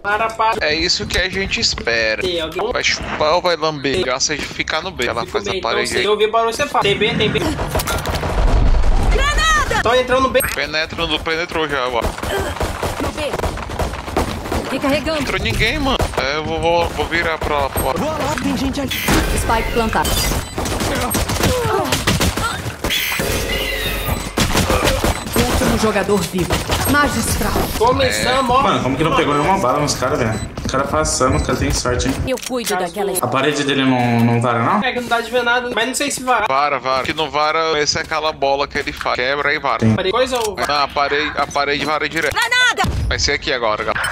É isso que a gente espera. Vai chupar ou vai lamber? Graças de ficar no B. Ela faz a parede aí. Eu ouvi barulho, você fala. Tem B. Granada! Tô entrando no B. Penetrou já, ó. No B. Recarregando. Não entrou ninguém, mano. É, eu vou virar pra lá fora. Boa lá, tem gente ali. Spike plantado. Último jogador vivo. Magistral. Começamos, ó. Mano, como que não pegou nenhuma bala nos caras, velho? Os caras passando, os caras têm sorte, hein? Eu cuido daquela. A parede dele não vara, não? É que não dá de ver nada, mas não sei se vara. Vara. Que não vara, esse é aquela bola que ele faz. Quebra e vara. Coisa ou... Não, a parede vara direto. Granada! Vai ser aqui agora, galera.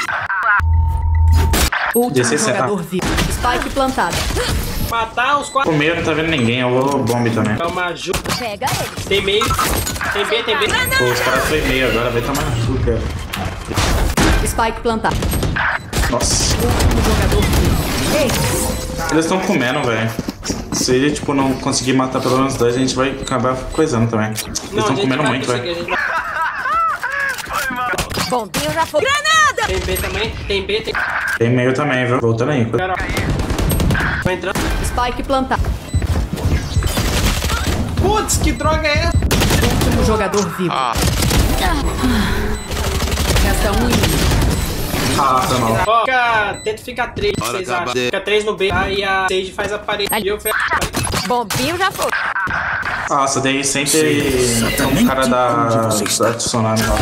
Último jogador vivo. Spike plantado. Matar os quatro. O meio não tá vendo ninguém, eu vou bombe também. Calma, ajuda. Pega ele. Tem meio. Tem B. Pô, os caras foi meio agora, vai tomar no cu, cara. Spike plantado. Nossa. Último jogador vivo. Ei, Eles estão comendo, velho. Se ele, tipo, não conseguir matar pelo menos 10, a gente vai acabar coisando também. Eles estão comendo muito, velho. bombinho já foi. Granada! Tem B também. Tem meio também, viu? Voltando aí. Cara, vai entrando. Spike plantado. Putz, que droga é essa? Último jogador vivo. Resta um inimigo. Ah, tá mal. Ó, tenta ficar 3, vocês acham? Fica 3 no B, aí a Sage faz a parede. E eu fecho. Bombinho já foi. Nossa, daí sempre um cara da Tsunami lá.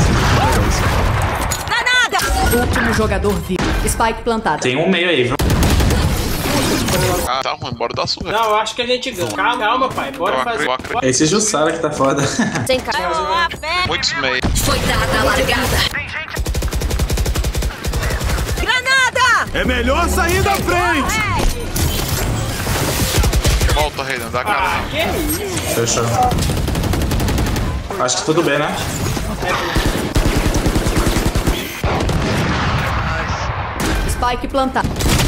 Granada! Último jogador vivo. Spike plantado. Tem um meio aí, viu? Ah, tá ruim, bora dar surra. Não, eu acho que a gente ganha. Calma, pai. Bora fazer. É esse Jussara que tá foda. Sem cara. Muitos meios. Foi dada a largada. Granada! É melhor sair da frente. Volta, Renan, dá a cara. Ah, que isso? Fechou. Acho que tudo bem, né? Spike plantado.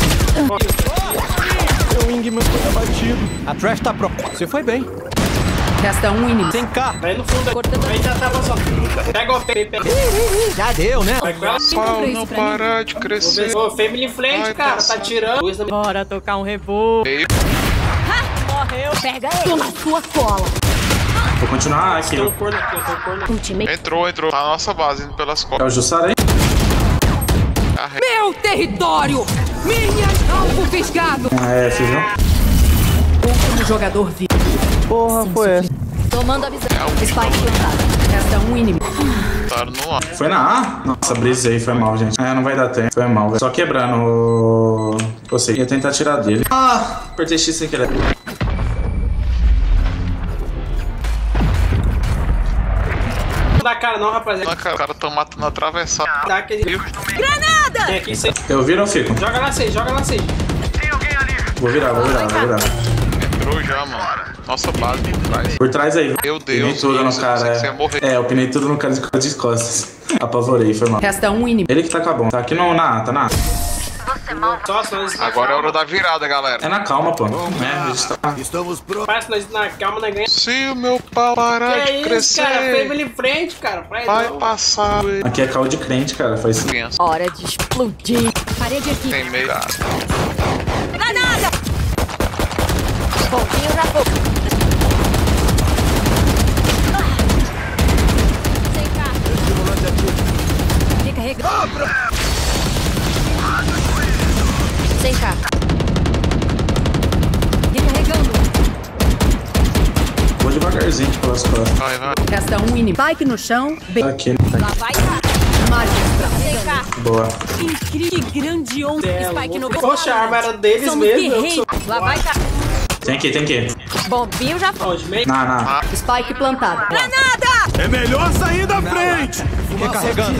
O Wingman foi abatido. A Trash tá pro. Você foi bem. Resta um inimigo. Sem cá. Vai no fundo. Aí já tava só. Pega o P. Já deu, né? Vai com ela. Pau não parar de crescer. Ô, Family em frente, Vai cara. passar. Tá tirando. Bora tocar um revoo. Meio. Morreu. Pega ele. Tô na sua cola. Vou continuar aqui. Tem um corno aqui, eu tenho um corno aqui. Ultimate. Entrou. Tá na nossa base, indo pelas É costas. o Jussara aí? Meu território! Minha alvo fisgado! É, você viu? Último jogador vivo. Porra, foi essa. Tomando a visão. Spike plantado. Resta um inimigo. Tá no ar. Foi na A? Nossa, brisei, foi mal, gente. É, não vai dar tempo. Foi mal, velho. Só quebrando o... Você ia tentar tirar dele. Ah, apertei X sem querer. Não dá cara não, rapaziada. Os caras tão matando atravessado. Dá aquele... Granada! Tem aqui, você... Eu viro ou fico? Joga lá, Sage. Vou virar. Entrou já, mano. Nossa base por trás. Por trás aí, viu? Meu Pinei Deus, tudo no eu cara. pensei que você ia morrer. É, eu pinei tudo no cara de costas. Apavorei, foi mal. Resta um inimigo. Ele que tá com a bomba. Tá aqui no, na A, tá na A. Nossa, nós... Agora é a hora da virada, galera. É na calma, pô. É, a gente tá... Estamos prontos. Parece que nós na calma, nós ganhamos. Se o meu pau parar Que de isso, crescer, cara? Family em frente, cara. vai passar. Aqui é caldo de crente, cara. Faz... Criança. Hora de explodir. Parede aqui. Tem meio. Granada! Bombinho já foi. Sem cá. Fica regando. Sem cá. Recarregando. Vou devagarzinho pelas costas. Vai. Resta um inimigo. Spike no chão. Tá aqui, Lá vai cá. Magistral. Sem cá. Boa. Incrível. Que grande onda. Spike no Poxa, a arma era deles Somos mesmo. guerreiros. Lá vai cá. Tem que. Bombinho já foi. Onde? Meio? Na. Spike plantado. Granada! É melhor sair da frente. Recarregando.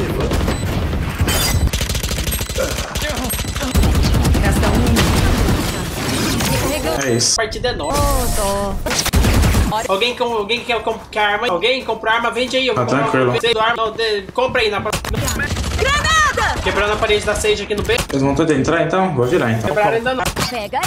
Resta um inimigo. Recarregando. É isso. A partida é nossa. Tô. Alguém quer comprar arma? Alguém comprar arma? Vende aí. Eu vou Tá tranquilo. Compra aí na... Granada! Quebrando a parede da Sage aqui no B. Eles vão todos entrar então? Vou virar então. Quebraram ainda não. Pega.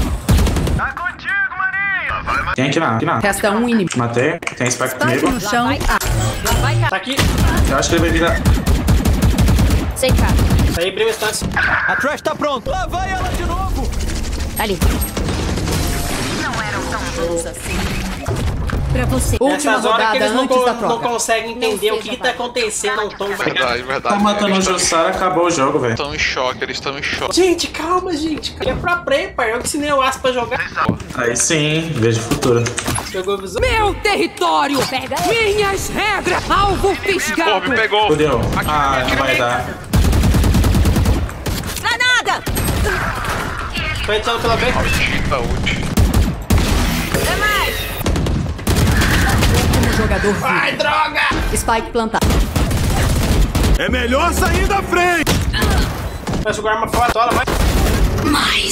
Tem aqui na. Resta um inimigo. Matei. Tem spike Spike comigo. no chão. Tá aqui. Eu acho que ele vai virar. Sem cá. Isso aí, Bril Stance. A Trash tá pronta. Lá vai ela de novo. Ali. Não eram tão bons assim. Pra você. Última Nessas horas que rodada eles não, antes da não troca. conseguem entender Não o que seja tá acontecendo. Não tão... Verdade. Tá matando o Jussara, acabou o jogo, velho. Estão em choque, eles estão em choque. Gente, calma, gente. É pra play, pai. Eu ensinei o Aço pra jogar. Aí sim, vejo o futuro. Jogou visão. Meu território! Minhas regras! Alvo Pô, fisgado! me pegou. Fudeu. Aqui, Ah, aqui não no vai meio. dar. Granada! Tô entrando pela B. Maldita ult. Último jogador vivo. Ai, droga! Spike plantado. É melhor sair da frente. Vai jogar arma fora, tola, vai. Mais.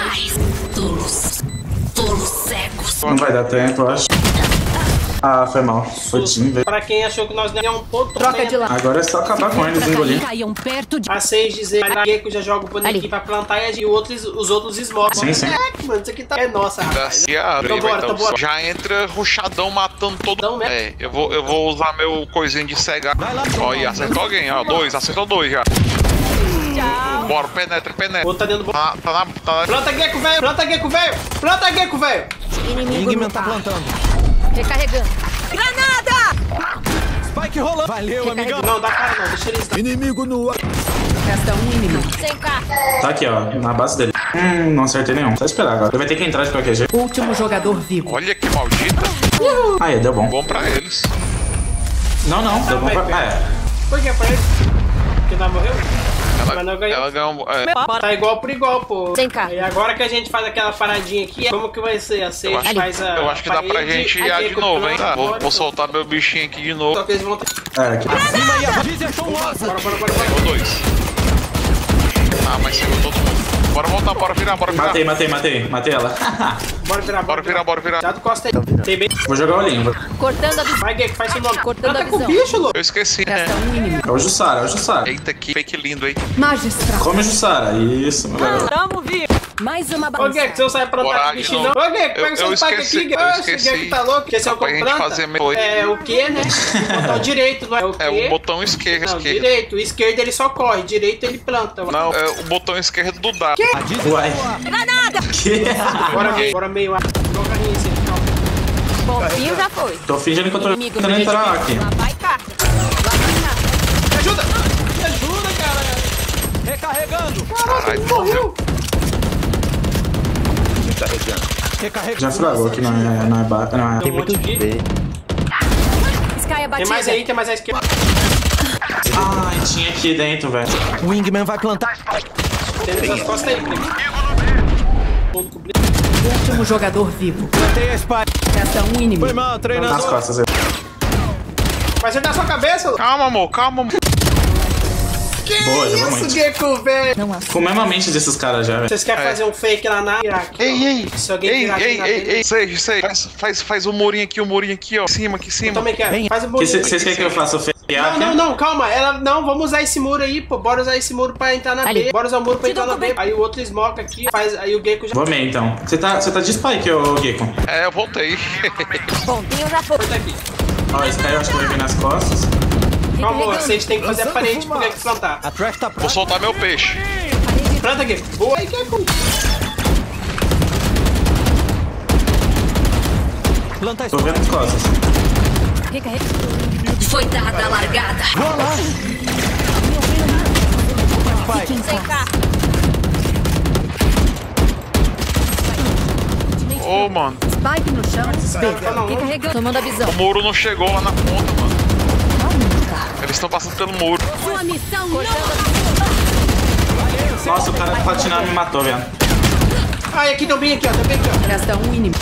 Tolos cegos. Não vai dar tempo, eu acho. Ah, foi mal. Foi time, velho. Pra quem achou que nós não íamos pôr, Troca de lado. Agora é só acabar com eles, engolir. Caíam perto de... A 6 dizer, mas na Gecko já joga o bonequinho Ali. pra plantar e os outros smokes. Sim, sim. Mano, isso aqui tá... É nossa, rapaz. Se abre, Então bora, então bora. Já entra rushadão matando todo Então, mundo. né? É, eu vou usar meu coisinho de cegar. Vai lá, Ó, e acertou alguém, ó. Acertou dois já. Bora, penetra. O outro tá dentro do... Tá na. Planta Gecko, velho! Planta Gecko, velho! Planta Gecko, velho! Inimigo Wingman no tá carro. plantando. Recarregando. Granada! Spike rolando. Valeu, amigão. Não, dá cara não, deixa eles... Inimigo no ar. Resta um inimigo. Sem cá. Tá aqui, ó, na base dele. Não acertei nenhum. Só esperar agora. Ele vai ter que entrar de qualquer jeito. Último jogador vivo. Olha que maldita. Aí, deu bom. Bom pra eles. Não, deu bom pra... É. Por que pra ele? Porque nós morreu? Mas não ganhou. Ela ganhou. Tá igual por igual, pô. Sem cá. E agora que a gente faz aquela paradinha aqui, como que vai ser? A 6 faz a... Eu acho que dá pra parede, gente a ir de Gecko novo, hein? planta, Vou bora. soltar meu bichinho aqui de novo. Só que eles vão ter... Aqui. Acima e a Dizzy achou um asa. Bora. Pegou dois. Ah, mas chegou todo mundo. Bora voltar, bora virar. Matei ela. Bora virar. Já do Costa aí. Tem bem. Vou jogar o Limbo. Cortando a visão. Vai, Gecko, faz seu nome. Cortando Tá a com o visão. bicho, louco. Eu esqueci, né? Resta um inimigo. É o Jussara. Eita, que fake lindo, hein? Magistral. Come o Jussara. Isso, meu garoto. Tamo vivo. Mais uma Ô, balança. Gecko, você não sabe plantar Bora, com o bichinho, não. de Ô, novo. Gecko, pega o seu pack aqui, Gecko. eu Oxe, o esqueci. Gecko tá louco. Esse é o Pra como gente planta. fazer meio- É o quê, né? O botão direito, não é o quê? É o botão esquerdo. Não, direito. O esquerdo ele só corre. Direito ele planta. Não, é o botão esquerdo do dado. A Dizzy Uai. achou um asa. Granada! Que? Bora meio. Joga a esse final. Bonzinho já foi. Tô fingindo que eu tô Inimigo, tentando entrar aqui. Lá vai cá. Lá vai cá. Me ajuda! Me ajuda, cara! Recarregando. Caralho, morreu. Recarregando. Já fragou que não é. Tem muito de... Sky Tem abatida. mais aí, tem mais à esquerda. Ai, tinha aqui dentro, velho. Wingman vai plantar. Tem nessas costas aí, Cris. Último jogador vivo. Plantei a Spike. Resta um Foi inimigo. mal, Nas treinador. costas aí. Vai acertar sua cabeça, louco. Calma, amor. Que Boa, jogou isso, muito. Gecko, velho? Não há. Com a mesma mente desses caras já, velho. Vocês querem fazer um fake lá na Iraque? Ei. Se alguém virar aqui na tela- Sei. Faz o murinho aqui, ó. Aqui em cima. Eu também quero. Vem. Faz o Que bolinho. vocês querem que eu faça o fake? Não, calma. Não, vamos usar esse muro aí, pô. Bora usar esse muro pra entrar na Ali. B. Bora usar o muro pra Te entrar dou na B. também. Aí o outro smoke aqui, faz. Aí o Gecko já. Vou meio então. Você tá de spike, ô Gecko. É, eu voltei. Bonzinho já foi. Tá aqui. Ó, esse cara eu acho que vai vir nas costas. Calma, vocês têm que fazer a parede pro Gecko plantar. A Trash tá Vou pronta. soltar meu peixe. Planta, Gecko. Boa. Aí, Gecko. Planta a Tô Spike. vendo as costas. Recarrega. Foi dada a largada. Vou lá. Spike. Sem cá. Ô, mano. Spike no chão. Tá não. Recarregando. Tomando a visão. O muro não chegou lá na ponta, mano. Eles estão passando pelo muro. Sua missão não. Nossa, o cara patinando me matou, velho. Ai, aqui também, aqui, ó. Também aqui, ó. Resta um inimigo.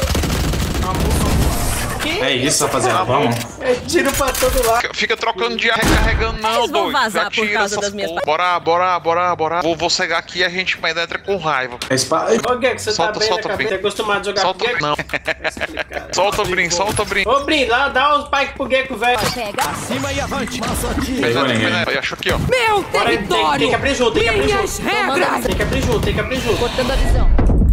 Que É isso, rapaziada. Vamos. É tiro pra todo lado. Fica trocando de ar, recarregando, não, Eles vão doido. vazar Já por tira causa essas das minhas porra. Bora. Vou cegar aqui e a gente ainda entra com raiva. É spike. Ô, Gecko, você Solta, tá bem solta, na cabeça. Brin. Você é acostumado a jogar Solta, com Gecko? não. Solta o Brin. Ô, Brin, dá uns spike pro Gecko, velho. Pega. Acima e avante. Pegou ninguém. Aí, achou aqui, ó. Meu Bora, território. tem que abrir junto, tem que abrir Minhas junto. regras. Tem que abrir junto. Cortando a visão.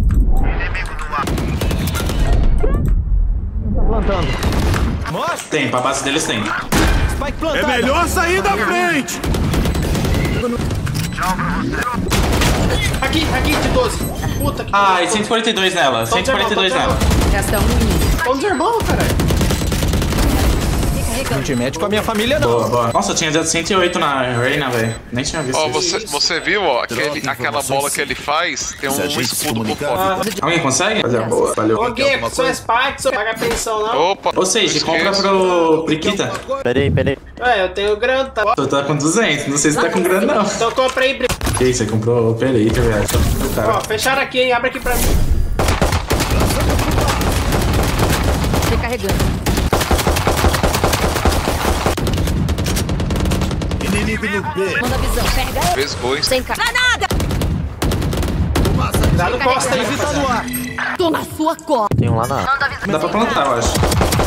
Plantando. Mostra. Tem, pra base deles tem. Spike plantada. É melhor sair da frente. Aqui, de 12. Puta que Ah, e 142 nela. 142 nela. Resta um inimigo. Vamos, irmão, caralho. Não te mete com a minha família, não. Boa, boa. Nossa, eu tinha dado 108 na Reina, velho. Nem tinha visto isso. Você viu, ó, aquela bola que ele faz, tem um escudo por fora. Alguém consegue? Fazer a boa. Valeu. Ô, Gui, sou Spike, só paga pensão, não. Opa. Ou seja, compra pro Priquita. Peraí. Ué, eu tenho grana, tá? Tu tá com 200, não sei se tá com grana, não. Então eu comprei. Que isso, você comprou o Operator, velho. Ó, fecharam aqui, hein? Abre aqui pra mim. Recarregando. Inimigo no B. Manda visão. Pega ele. Fez bois. Sem granada. Dá no costa aí. Tô na sua costa. Tem um lá na. Dá pra plantar, eu acho.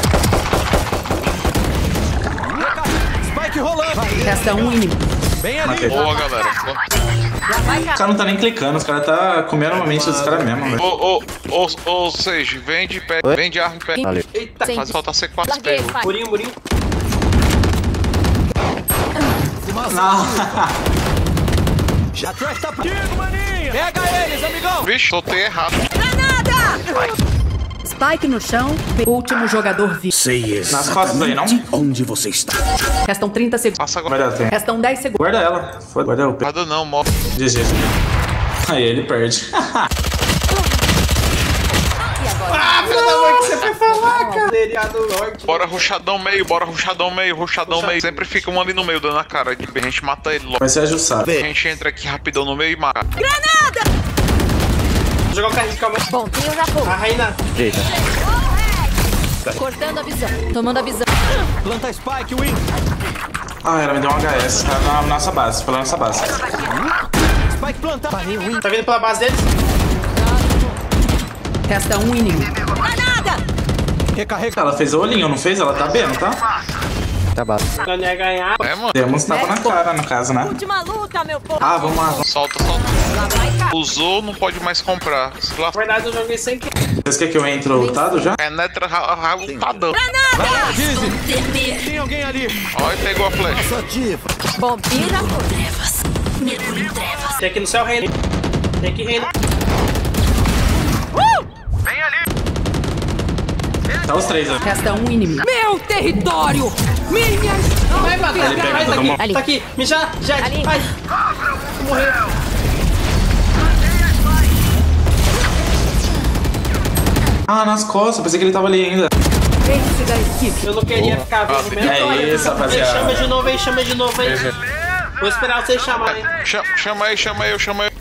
Spike rolando. Resta um inimigo. Bem ali. Matei. Boa, galera. Os caras não tá nem clicando, os caras tá comendo uma mente dos caras mesmo, velho. Ou seja, vende arma e pé. Valeu. Eita, Sem- Faz falta C4 Larguei, pego. pai. murinho. A trash tá contigo, maninha. Pega eles, amigão. Vixe, soltei errado. Spike no chão. Último jogador vivo. Nas costas aí, não? Restam 30 segundos. Passa agora. Guarda tempo. Restam 10 segundos. Guarda ela. Foda, guarda o P. Nada não, morre. GG. Aí ele perde. Ah, filha da mãe, que você foi falar, cara? Seriado norte. Bora rushadão meio. Sempre fica um ali no meio, dando a cara. A gente mata ele logo. Vai ser ajustado. A gente entra aqui rapidão no meio e mata. Vou jogar o carrinho, calma aí. Bom, tenho já fogo. A Reina. Eita. Cortando a visão. Tomando a visão. Planta Spike, win. Ah, ela me deu um HS. Tá na nossa base, pela nossa base. Spike planta. Tá vindo pela base deles? Resta um inimigo. Recarrega. Ela fez o olhinho, não fez? Ela tá bem, não tá? Tá bom. Não ia ganhar. É, mano. Demos tapa na cara, no caso, né? Última luta, meu povo. Ah, vamos lá. Solta. Usou, não pode mais comprar. Na verdade, eu joguei sem querer. Vocês querem que eu entre lutado já? Penetra lutadão. Dizzy. Tem alguém ali. Olha, pegou a flecha. Bombinha já foi. Trevas. Mergulho em trevas. Tem aqui no céu, Reina. Tem aqui, Reina. Tá os três, ó. Resta um inimigo. Meu território! Minhas... Vai matar, Ele pega vai, tá todo aqui. mundo. Ali. Tá aqui. Me já, Ali. Ai. Morreu. Ah, nas costas. Pensei que ele tava ali ainda. Vence da equipe. Eu não queria ficar vivo mesmo. É isso, rapaziada. Chama de novo aí. Vou esperar vocês chamarem. Chama aí.